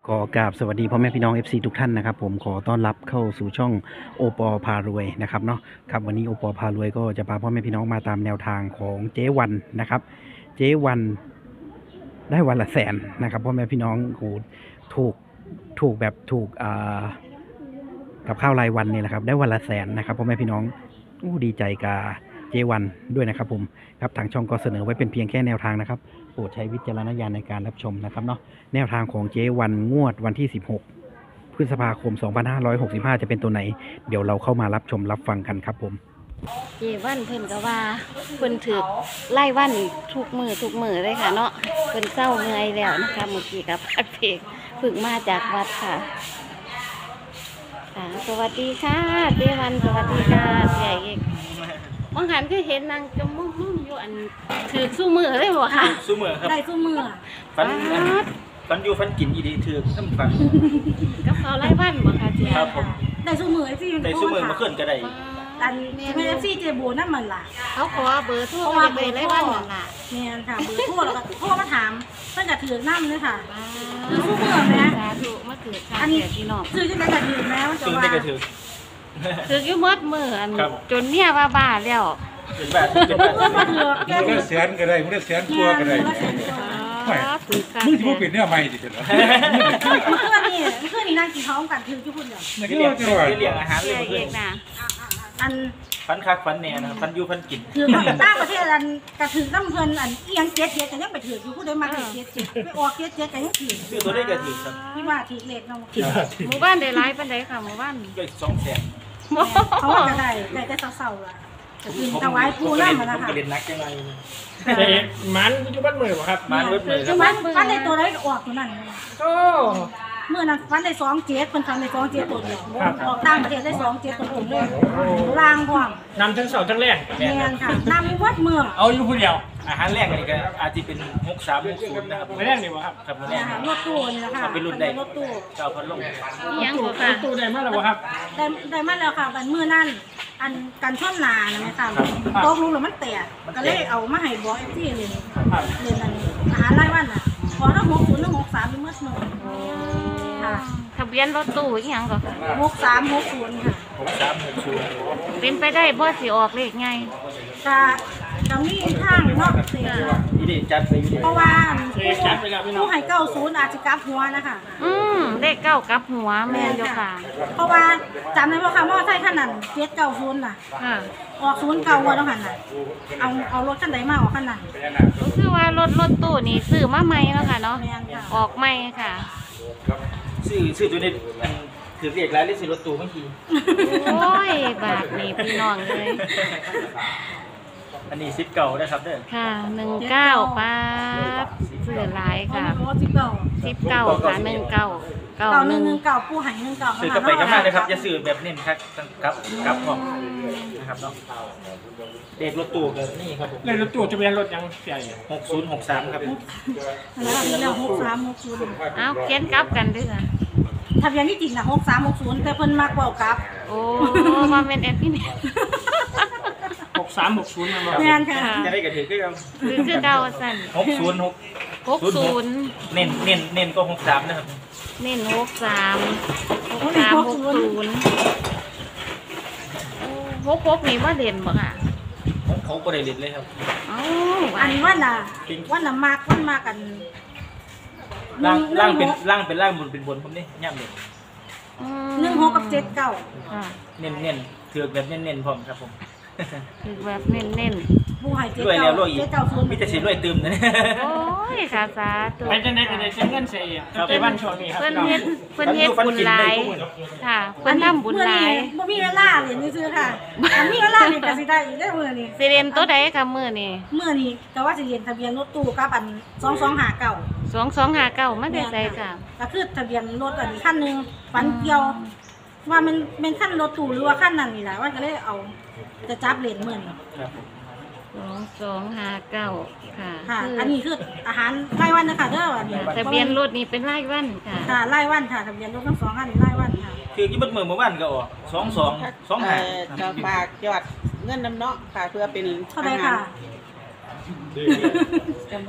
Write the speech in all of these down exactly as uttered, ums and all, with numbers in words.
ขอกราบสวัสดีพ่อแม่พี่น้อง เอฟ ซี ทุกท่านนะครับผมขอต้อนรับเข้าสู่ช่องโอปอพารวยนะครับเนาะครับวันนี้โอปอพารวยก็จะพาพ่อแม่พี่น้องมาตามแนวทางของเจ๊วันนะครับเจ๊วันได้วันละแสนนะครับพ่อแม่พี่น้องโหถูกถูกแบบถูกอ่ากับข้าวรายวันเนี่ยแหละครับได้วันละแสนนะครับพ่อแม่พี่น้องโอ้ดีใจกับเจวันด้วยนะครับผมครับทางช่องก็เสนอไว้เป็นเพียงแค่แนวทางนะครับโปรดใช้วิจารณญาณในการรับชมนะครับเนาะแนวทางของเจวันงวดวันที่สิบหกพฤษภาคมสองพันห้าร้อยหกสิบห้าจะเป็นตัวไหนเดี๋ยวเราเข้ามารับชมรับฟังกันครับผมเจวันเพิ่นก็ว่าเพิ่นถือไล่วันทุกมือทุกมือเลยค่ะเนาะเพิ่นเศร้าเมื่อยแล้วนะคะเมื่อกี้กับพัดเพกฝึกมาจากวัดค่ะค่ะสวัสดีค่ะเจวันสวัสดีค่ะใหญ่เอกบางหันก็เห็นนางจมมุ่งมุ่งอยู่อันถือสู้มือเลยบ่ค่ะสู้มือครับได้สู้มือฟันฟันอยู่ฟันกินอีดีถือน้ำฟันกับเขาไล่วันบ่ค่ะเจ้าครับผมได้สู้มือไอ้ซี่ได้สู้มือมาขึ้นก็ได้อันไม่ไอ้ซี่เจโบนั่นมันล่ะเขาขอเบอร์โทรมาไปไล่วันนั่นล่ะเนี่ยค่ะเบอร์โทรแล้วก็โทรมาถามเพิ่นก็ถือน้ำเลยค่ะถือสู้มือไหมสาธุมาถือค่ะพี่น้องถือจังได๋ก็ถือแม้มันจะว่าถือได้ก็ถือถืออยู่มดมืออันจนเนี่ยว่าบ้าแล้วเป็นแบบเป็นแบบมึงได้แสนก็ได้มึงได้แสนกว่าก็ได้ไม่มึงจะมาเปลี่ยนเนี่ยใหม่ดิเจ้าเมื่อนี่เมื่อนี่นั่งกินท้องกันถือที่พุ่นเดียวเลี้ยงเลี้ยงอาหารเลยเองนะอันฟันคักฟันเนี่ยนะฟันอยู่ฟันกินถือต่างประเทศอันกระถือน้ำเพิ่นอันเอียงเจ็ดเจ็ดกันยังไปถืออยู่ผู้ใดมาถือเจ็ดเจ็ดไปออกเจ็ดเจ็ดกันยังถือคือตัวได้ก็ถือครับพี่ว่าถือเล็กเนาะหมู่บ้านได้หลายปานใดค่ะหมู่บ้านได้สองแสนเขาก็ได้ได้แต่เศร้าๆล่ะคือถวายปูน้ำมาแล้วค่ะเรียนนักยังไงมันอยู่บ้านมือครับมันเวิร์ดมือครับมันมันในตัวไรออกตัวนั้นโอ้เมื่อนั้นฟันได้สองเจ็ดคนทำได้สองเจ็ดตัวเดียวออกต่างประเทศได้สองเจ็ดตัวผมเลยลางความนำทั้งเสาทั้งแรกแม่นค่ะนำวัดเมืองเอาอยู่คนเดียวอาหารแรกนี่ก็อาจจะเป็นหกสามหกศูนย์นะครับไม่แรกนี่วะครับครับไม่แรกรถตู้นี่แหละค่ะเป็นรุ่นใดรถตู้เจ้าพัดลมยังอยู่ค่ะตู้ได้มาแล้ววะครับได้ได้มาแล้วค่ะบันมือนั่นอันกันช่อนนานะไหมคะโต๊ะรู้แล้วมันแตกก็เลยเอามาให้บอสที่เลยเรียนอันอาหารไร่วันอ่ะขอทั้งหกศูนย์ทั้งหกสามเป็นเมื่อเมื่อค่ะทะเบียนรถตู้อีหยังก็หกสามหกศูนย์ค่ะหกสามหกศูนย์เป็นไปได้บ่สิออกเลขไงจะจะมีทางนอกเสียอีนี่จัดไปอยู่เพราะว่าผู้ให้เก้าศูนย์อาจจะกลับหัวนะคะอืมเลขเก้ากลับหัวแม่เดียวค่ะเพราะว่าจำได้ว่าคำว่าใช่ขนาดเจ็ดเก้าศูนย์น่ะออกศูนย์เก้าวันแล้วหันน่ะเอาเอารถขั้นใดมาออกขั้นนั้นก็คือว่ารถรถตู้นี่ซื้อมาใหม่แล้วค่ะเนาะออกใหม่ค่ะซื้อซื้อตัวนี้ถือเรียกแล้วเรียกซื้อรถตู้เมื่อกี้โอ้ยบาทนี่พี่น้องเลยอันนี้ซิปเก่าได้ครับเด้อค่ะหนึ่งเก้าป้าซื้อหลายค่ะซิปเก่าซิปเก่าค่ะหนึ่งเก้าเก่าหนึ่งหนึ่งเก่าผู้หายหนึ่งเก่าซื้อกลับไปกันมากเลยครับอย่าซื้อแบบนี้ครับกับกับของนะครับเนาะเด็กรถตู้แบบนี้ครับเลยรถตู้จะเป็นรถยังใหญ่หกศูนย์หกสามครับแล้วหกสามหกศูนย์เอาเขียนกลับกันด้วยค่ะทะเบียนที่จริงนะหกสามหกศูนย์แต่เพิ่นมากกว่ากับโอ้มาเป็นแอดมินหกสามหกศูนย์แม่นค่ะจะได้กระถือก็ยังคือคือเก่าสั่นหกศูนย์หกหกศูนย์เน้นเน้นเน้นก็หกสามนะครับเน้นหกสามหกสามหกศูนย์หกหกนี่ว่าเด่นบ่ค่ะเขาก็ได้เด่นเลยครับอ๋ออันว่าน่ะว่าน่ะมากว่ามากันล่างล่างเป็นล่างเป็นล่างบนเป็นบนผมนี่ย่ำเลยหนึ่งหกกับเจ็ดเก้าเน้นเน้นถือแบบเน้นเน้นพร้อมครับผมถือแบบเน้นเน้นผู้หายเจ็ดเก้าเจ็ดเก้าศูนย์มีแต่สิรวยตื่มนะโอ้ยค่ะสาธุไปจะไหนกันเลยจะเงินเสียไปบ้านชนนี่ครับเพิ่นเฮ็ดเพิ่นเฮ็ดบุญหลายค่ะเพิ่นทำบุญหลายบ่มีเวลาเรียนซื่อค่ะอันมีเวลาเรียนก็สิได้อีกได้มื้อนี้สิเรียนตัวใดค่ะมื้อนี้มื้อนี้ก็ว่าสิเรียนทะเบียนรถตู้กับอันสองสองห้าเก้าสองสองห้าเก้ามันได้ใส่ค่ะก็คือทะเบียนรถอันนี้คันนึงฝันเกี่ยวว่ามันเป็นคันรถตู้หรือว่าคันนั้นนี่แหละว่าก็เลยเอาจะจับเหรียญมื้อนี้สองสองห้าเก้าค่ะค่ะอันนี้คืออาหารรายวันนะคะเด้ออันนี้ทะเบียนรถนี่เป็นรายวันค่ะค่ะรายวันค่ะทะเบียนรถทั้งสองอันรายวันค่ะคือยี่บัดมือเมื่อวานก็ออกสองสองสองห้าจะฝากยอดเงินน้ำเนาะค่ะเพื่อเป็นเท่าไหร่ค่ะจำไม่ได้ค่ะ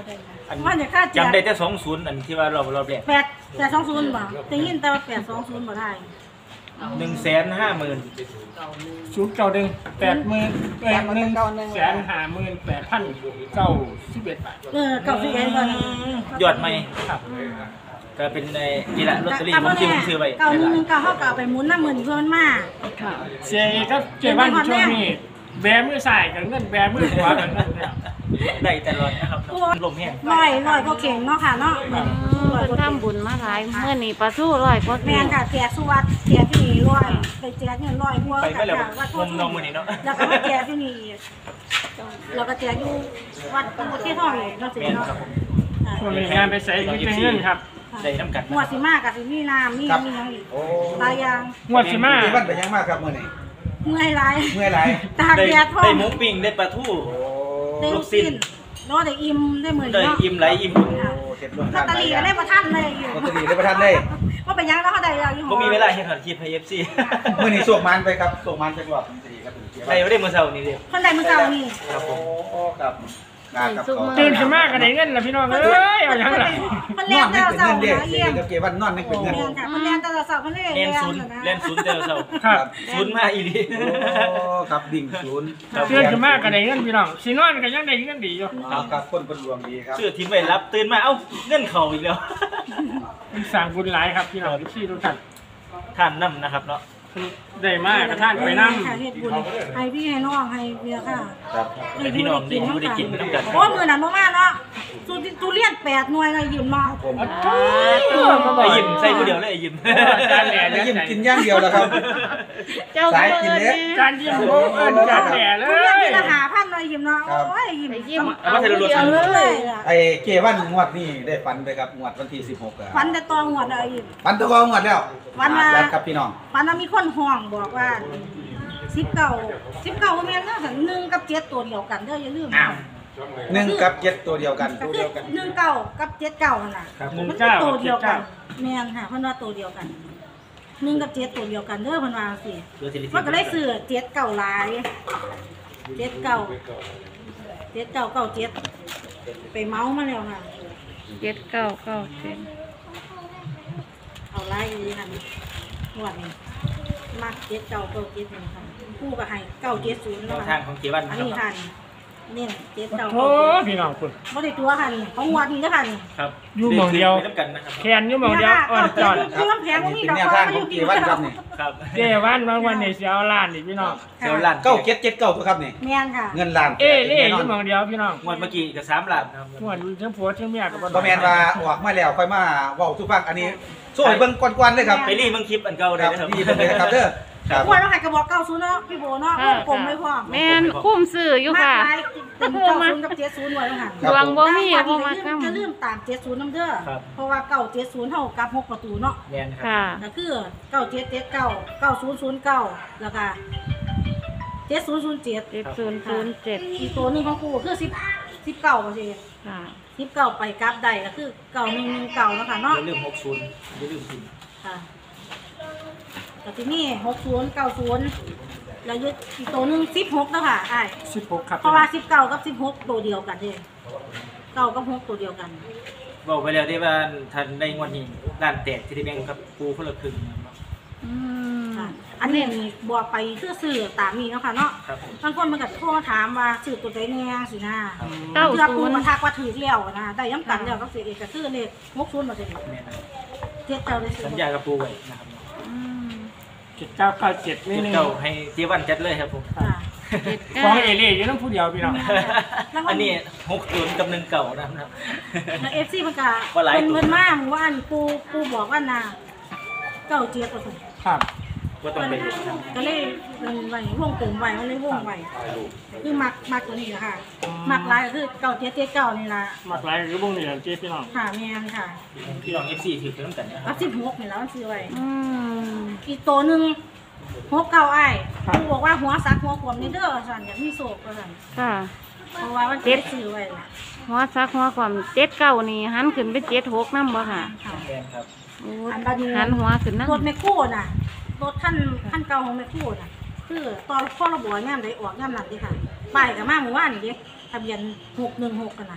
อันว่าจะค่าแจกจำได้แต่สองศูนย์อันที่ว่ารอบรอบแรกแปดแปดสองศูนย์บ่ได้ยินแต่ว่าแปดสองศูนย์บ่ได้หนึ่งแสนห้าหมื่นศูนย์เก้าหนึ่งแปดหมื่นเอ้ยหนึ่งแสนห้าหมื่นแปดพันเก้าสิบเอ็ดบาทเออเก้าสิบเอ็ดบ่นะยอดใหม่ครับก็เป็นในนี่แหละลอตเตอรี่ผมจิ้มซื้อไว้เก้าหนึ่งหนึ่งเก้าเขาก็เอาไปหมุนน้ำมือเพื่อนมาค่ะเสียครับเจ้าบ้านช่วงนี้แบมือใส่กับเงินแบมือขวากับเงินเนี่ยได้ตลอดนะครับลมแห้งลอยลอยก็เข่งเนาะค่ะเนาะอืมเพิ่นทำบุญมาหลายเมื่อนี้ปลาทูร้อยกว่าแมเข่งนค่ะแจกสุวัสดิ์แจกที่นี่ลอยไปแจกเงินลอยพวกไปไม่แล้ววัดโพงมธิ์น้องมือนี้เนาะแล้วก็มาแจกที่นี่เราก็แจกอยู่วัดตำบลที่ท่องเนาะสิแม่นเนาะครับผมคนมีงานไปใส่กินเงินครับได้น้ำกัดหมวดสิมากกับสิมีน้ำมีมีอย่างอีกโอ้หลายอย่างงวดสิมาเจวันไปยังมากครับมื้อนี้เมื่อยหลายเมื่อยหลายตากได้แดดท่อได้งหมูปิ้งได้ปลาทูโอ้ได้ลูกชิ้นรอได้อิ่มได้เหมือนได้เนาะอิ่มไหลอิ่มบุญโอ้เฮ็ดร่วมลอกัตนเตอหลายรี่อย่างได้ประทันเลยอยู่ลอตเตอรี่ได้ประทันเลยว่าเป็นยังแล้วเขาได้แล้วอยู่บ่มีเวลาเฮ็ดหอดคลิปให้ เอฟ ซีมื้อนี้สวกมันไปครับสวกมันจังหวัดสิริครับเป็นเจได้วันบ่ได้มื้อเช้านี้เด้คนใดมือเก่านี่ครับผมโอ้ครับกากับเขาตื่นขึ้นมาก็ได้เงินแล้วพี่น้องเอ้ยเอาอย่างไรคนนแรอก นแต่นึกเราเป็นเสาเงินเด้เยี่ยมกับเจวันนอนนึกเป็นเงินแม่นค่ะคนแรกแต่เราเสาคนแรกเล่นศูนย์เล่นศูนย์แต่เช้าครับศูนย์มาอีหลีโอ้ครับดิ่งศูนย์ตื่นขึ้นมาก็ได้เงินพี่น้องสินอนก็ยังได้เงินดีอยู่ครับครับคนเป็นรวมดีครับซื้อทิ้งไว้รับตื่นมาเอ้าเงินเข้าอีกแล้วเป็นสร้างบุญหลายครับพี่น้องที่ทุกท่านท่านนํนะครับเนาะได้มากกระท่านไปนั่งค่ะเฮ็ดบุญให้พี่ให้น้องให้เบียร์ค่ะครับให้พี่น้องได้อยู่ได้กินไปน้ำกันโอ้มือนั้นบ่มาเนาะสุทุเรียนแปดหน่วยเลยยืมมาผมไอ้ยิ้มใส่ผู้เดียวเลยไอ้ยิ้มจานแหล่แล้วเลี้ยยิ้มงกินอย่างเดียวแล้วครับเจ้าสายกินเล็กจานยิ้มโบเอิญจานแหล่เลทุเรียนยที่ละหาพันเลยยืมเนาะโอ้ยยืมไปยิ้มเอามาใส่รถเดียวเลเลย ยล่ะไอ้เกวันงวดนี่ได้ฟันไปครับงวดวันที่สิบหกอะฟันแต่ตองหวดเลยยืมฟันตัวงวดแล้ววันละจัดครับพี่น้องฟันน่ะมีคนห้องบอกว่าสิบเก้าสิบเก้าบ่แม่นเนาะหนึ่งกับเจ็ดตัวเดียวกันเด้ออย่าลืมอ้าวหนึ่งกับเจ็ดตัวเดียวกันก็คือหนึ่งเก้ากับเจ็ดเก้านั่นน่ะครับมันเป็นตัวเดียวกันแม่นค่ะเพิ่นว่าตัวเดียวกันหนึ่งกับเจ็ดตัวเดียวกันเด้อเพิ่นว่าสิเดี๋ยวสิริมันก็เลยซื้อเจ็ดเก้าหลายเจ็ดเก้าเจ็ดเก้าเก้าเจ็ดไปเมามาแล้วค่ะเจ็ดเก้าเก้าเจ็ดเอาหลายอีหั่นงวดนี้มักเจ็ดเก้าเก้าเจ็ดนี่ค่ะผู้ก็ให้เก้าเจ็ดศูนย์แนแล้ววทาค่ะงของเจวันอันครันี้บค่ะนี่เนี่ยเจ็ดเก้าโอ้เก้าเจ็ดพี่น้องคุณบ่ได้ตัวค่ะนี่ของงวดนี้เด้อค่ะนี่ครับอยู่หม้องเดียวไปน้ำกันนะครับแคนอยู่หมองเดียวอ่อนจอดคือลำแพงบ่มีเป็นดอกแนวฟ้าทางมาขออยู่ งเกกินวันครับนี่ครับเจ้วันบางวันนี่เสียล้านนี่พี่น้องเซลลันเก้าเจ็ดเจ็ดเก้าตัวครับนี่แม่นค่ะเงินล้านเอ้เล่อยู่หมองเดียวพี่น้องงวดเมื่อกี้กับสามหลักนะครับงวดเทั้งผัวเทั้งเมียกับบ่แม่นว่าออกมาแล้วค่อยมาเว้าสู่ฟังอันนี้โซ่ให้เบิ่งก่อนๆเลยครับไปรีบเบิ่งคลิปอันเก่าคได้รับนะครับนี่เบิ่งเลยนะครับเด้อครับงวดเราให้กระบอกเก้าศูนย์เนาะพี่โบเนาะวงกลมไม่พอแม่นคุ้มซื้ออยู่ค่ะมากหลายเป็นเก้าศูนย์กับเจ็ดศูนย์ไว้แล้วค่ะดวงบ่มีแต่เพราะว่าว่าจะคำจะลืมตามเจ็ดศูนย์น้ำเด้อครับเพราะว่าเก้าเจ็ดศูนย์เท่ากับหกประตูเนาะแม่นครับค่ะก็คือเก้าเจ็ดเจ็ดเก้าเก้าศูนย์ศูนย์เก้าแล้วก็เจ็ดศูนย์ศูนย์เจ็ดเจ็ดศูนย์ศูนย์เจ็ดอีกตัวหนึ่งของกูคือสิบสิบเก้าเปอร์เซ็นต์ค่ะสิบเก้าไปกราฟใดก็คือเก้าหนึ่งหนึ่งเก้าแล้วค่ะอเนาะย่าลืมหกศูนย์อย่าลืมพิมพ์ค่ะแต่ที่นี่หกศูนย์เก้าศูนย์แล้วยึดอีกตัวหนึ่งสิบหกแล้วค่ะไอ้สิบหกครับเพราะว่าสิบเก้ากับสิบหกตัวเดียวกันเด้เก้ากับหกตัวเดียวกันบอกไปแล้วได้ว่าทันในงวดนี้ด้านแตกที่ได้แบ่งกับปูคนละครึ่งนะครับอืมค่ะอันนี้นี่บอกไปคือสื่อตามนี้เนาะค่ะเนาะครับผมบางคนมันก็โทรถามว่าสื่อตัวใดแน่สินะเก้าเพื่อศูปูนย์มาทักว่าถือแล้วนะได้ย้ำกันแล้วก็เสียเอกก็คือเลขหกศูนย์มาเสร็จแม่นนะครับเจ็ดเก้าได้สิสัญญากับปูไว้นะครับอืมเจ็ดเก้าเก้าเจ็ดนี่เจ็ดหนึ่งเก้าให้เจวันจัดเลยครับผมค่ะเจ็ดฟ้อเก้างเอเล่อยู่น้ำผู้เดียวพี่น้องอันนี้หกศูนย์กับหนึ่งเก่านะครับแล้วเอฟซีมันก็ว่าหลายเป็นตัวเงินมากว่าอันปูปูบอกว่านาเก้าเจ็ดตัวครับก็ต้องไปดูนะครับก็เลยเงินไว้วงกลมไว้มันเลยวงไว้คือมักมักตัวนี้แหละค่ะมักหลายก็คือเก้าเจ็ดเจ็ดเก้านี่ละมากหลายหรือบุ้งนี่แหละเจ๊พี่น้องค่ะแม่นค่ะพี่น้องเอฟซีถือเป็นน้ำกันนะคเอารับสิบหกนี่แล้วมันซื้อไว้อืมอีกตัวหนึ่งหกเก้าไอ้ปูบอกว่าหัวซักหัวขวมนี่เด้อสันอยากมีโศกก็สันค่ะเพราะว่ามันเจ็ดซื้อไว้ล่ะหัวซักหัวความเจ็ดเก้านี่หันขึ้นไปเจ็ดหกน้ำบ่ค่ะค่ะแม่นครับโอ้อันบัดนี้หันหัวขึ้นน้ำรถแมคโครน่ะรถท่านท่านเก่าของแมคโครน่ะคือตอนพ่อระบอยย่ามใดออกย่ามนั้นเดิค่ะป้ายกับมาหมู่บ้านนี่เดิทะเบียนหกหนึ่งหกกันน่ะ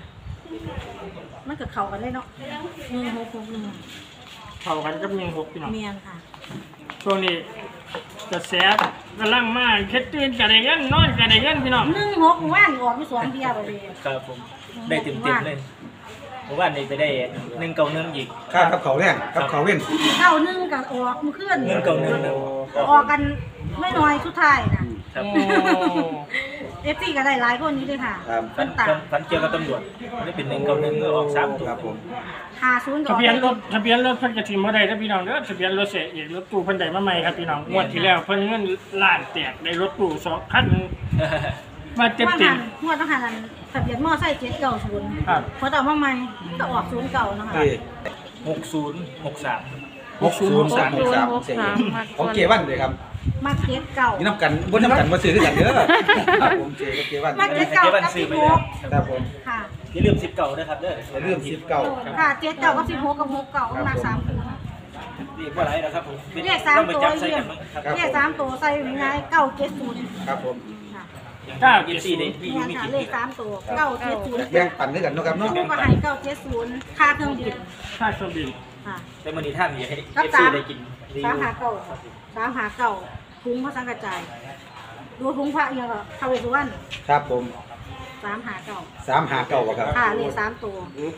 มันก็เข้ากันเลยเนาะหนึ่งหกหกหนึ่งเท่ากันกับหนึ่งหกพี่น้องเมียนค่ะช่วงนี้กระแสกำลังมาเฮ็ดตื่นกันได้เงินนอนกันได้เงินพี่น้องหนึ่งหกหมู่บ้านออกมีสองเดียวเลยครับผมได้เต็มเต็มๆเลยเพราะว่านี่ไปได้หนึ่งเก่าหนึ่งอีกค่ากับเขาแรงกับเขาเว้นเก้าหนึ่งกับออกมือเคลื่อนหนึ่งเก่าหนึ่งนะออกกันไม่น้อยสุดท้ายนะครับโอ้เอฟซีก็ได้หลายคนนี้ด้วยค่ะครับฟันต่างฟันฟันเกี่ยวกับตำรวจได้เป็นหนึ่งเก่าหนึ่งออกสามตัวครับผมหาศูนย์ทะเบียนรถทะเบียนรถเพิ่นกระถิ่นบ่ได้เด้อพี่น้องเด้อทะเบียนรถเสียอีกรถตู้เพิ่นได้มาใหม่ครับพี่น้องงวดที่แล้วเพิ่นเงินล้านแตกได้รถตู้สองคันมาเต็มว่าเต็หัมนงวดต้องหันอันทะเบียนมอไซค์เจ็ดเก้าศูนย์ครับพอต่อมาใหม่ก็ออกศูนย์เก่านะคะหกศูนย์หกสามหกศูนย์สามหกสามของเกวันเลยครับมาเจ็ดเก่านี่น้ำกันบนน้ำกันมาซื้อด้วยกันเด้อครับผมเจกับเกวันมาเจ็ดเก่ากับสิบหกครับผมค่ะอย่าลืมสิบเก่านะครับเด้ออย่าลืมสิบเก้าค่ะเจ็ดเก่ากับสิบหกกับหกเก่ามาสามตัวเรียกว่าอะไรนะครับผมเรียกสามต้องไปตัวจับใส่เรียกักนมั้งครับเรียกสามตัวใส่ยังไงเก้าเจ็ดศูนย์ครับผมค่ะเก้ายี่เจ็ดสี่สี่ได้ได้พี่ยูเนี่ยมีค่ะกี่เลขสามตัวเก้าเจ็ดศูนย์แบ่งปันด้วยกันเนาะครับเนาะลูกก็ให้เก้าเจ็ดศูนย์ค่าเครื่องบินค่าเครื่องบินค่ะแต่มันนี้ท่านอยากให้ครัเอบ ฟสาซีมได้กินรีสามวิวหาเก่าสามหาเก่าถุงพระสังกระจายดูถุงพระเอียงก็ทาวเวสสุวรรณครับผมสามหาเก่าสามหาเก้าบ่ครับค่ะเลขสามตัว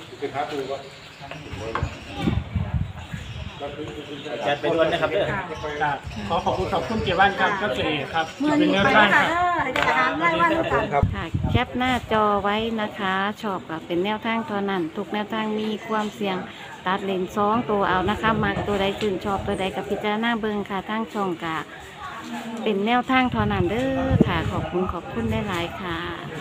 จัดไปด้วยนะครับเด้อค่ะครับขอขอบคุณขอบคุณเกี่ยวบ้านครับก็เสียครับเมื่อเป็นนี้เนื้อไปข้างค่ะครับเออให้ได้อาหารไล่วันด้วยกันครับค่ะแคปหน้าจอไว้นะคะชอบกับเป็นแนวทางเท่านั้นทุกแนวทางมีความเสี่ยงตัดเลนสองตัวเอานะคะมากตัวใดชื่นชอบตัวใดกับพิจารณาเบิ่งค่ะทางช่องกะเป็นแนวทางเท่านั้นเด้อค่ะ ขอบคุณขอบคุณได้หลายๆค่ะ